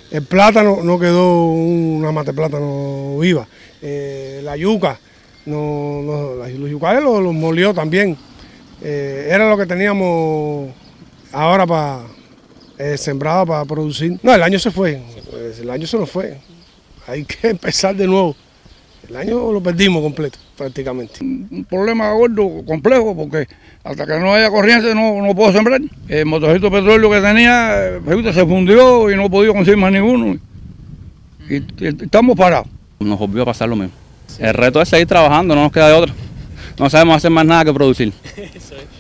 El plátano no quedó una mata de plátano viva. La yuca, los yucales los molió también. Era lo que teníamos ahora para sembrado para producir. No, el año se fue, el año se nos fue. Hay que empezar de nuevo. El año lo perdimos completo, prácticamente. Un problema gordo, complejo, porque hasta que no haya corriente no puedo sembrar. El motorcito de petróleo que tenía se fundió y no he podido conseguir más ninguno. Y estamos parados. Nos volvió a pasar lo mismo. El reto es seguir trabajando, no nos queda de otra. No sabemos hacer más nada que producir.